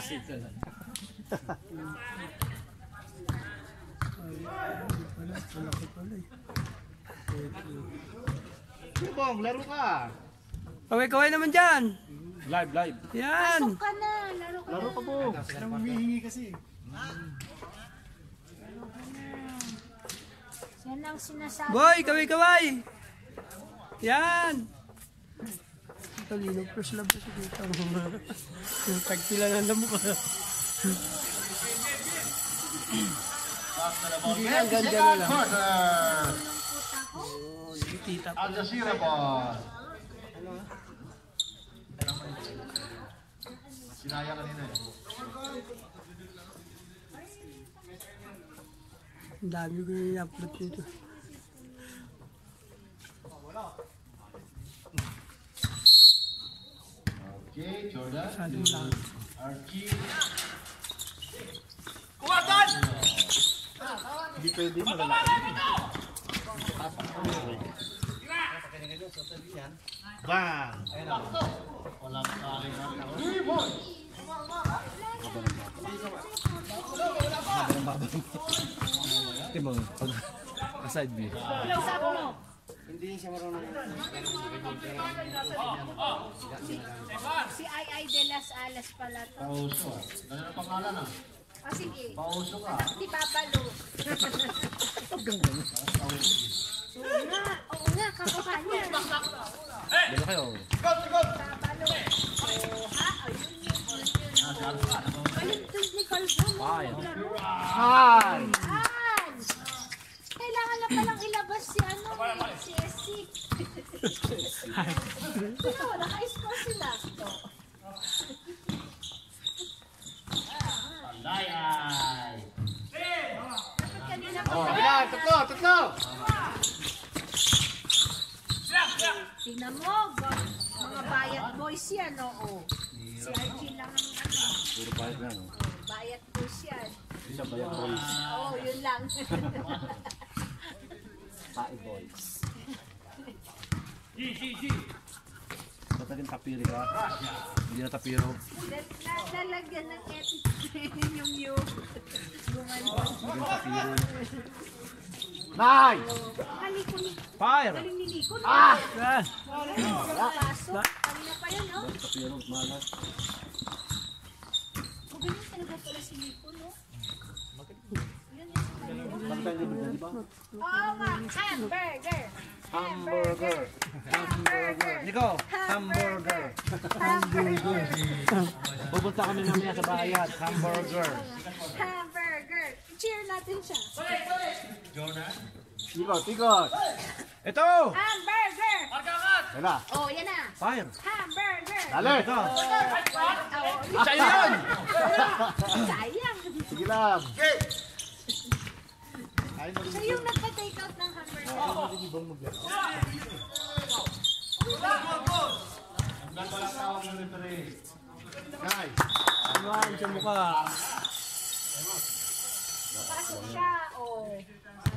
Bong, laro ka. Kaway-kaway naman dyan. Live. Yan. Pasok ka na, laro ka Laro ka po. Nang humihingi kasi. Yan ang sinasabi. Boy, kaway-kaway. Yan. Talino, first love kasi dito. Yung tagpila na mukha. Hindi lang, ganda na lang. Tita pa. Al Jazeera ball. Sinaya kanina eh. Ang dami ko yung i-upload dito. Okay, Jordan. Masyadong lang. Archie. Hindi pwede malalaki. Bang! Walang kalingan. Ito mo, aside view. Hindi siya marunong. Si Ay de las Alas pala to. Pauso. Ganun ang pangalan ah. O sige, Pauso ka. si Papalo. Oo nga, kakuha niya. Dalo kayo. Papalo. Ha? Ayun, doon ni Calvin. Hi! Yan! Kailangan na palang ilabas si ano, si Essie. Pero naka-score sila. Panday! Dapat kanina pa. Oh, ilan? Tatlo! Tingnan mo, mga bayat boys yan, oo. Si Archie lang ang ano. Puro bayad na, no? Bayat boys yan. Hindi siya bayad boys. Oo, yun lang. Pae boys. Ba't naging tapiri ka? Hindi na tapiro. Lalagyan ng epic yung yung ano. Naging tapiro. Nice! Kaliko ni, Fire! galing ni Nico. Ah! Pasok. Kanina pa yan, no? Tapiro, malas. O, ganyan talaga pala si Nico, no? Bantay niyo ba, di ba? Oo nga, hamburger. Hamburger. Hamburger. Nico, hamburger. Hamburger. Pupunta kami mamaya sa bayad. Hamburger. Hamburger. Cheer natin siya. Tikot. Ito! Hamburger. Wala. Oh, yan na. Fire. Hamburger. Dali. Ito. Oh, Sa'yo yun! sayang. Sige lang. Siya yung nagpa-take out ng hamburger. Nice! Ano sa mukha? Pasok siya, oh.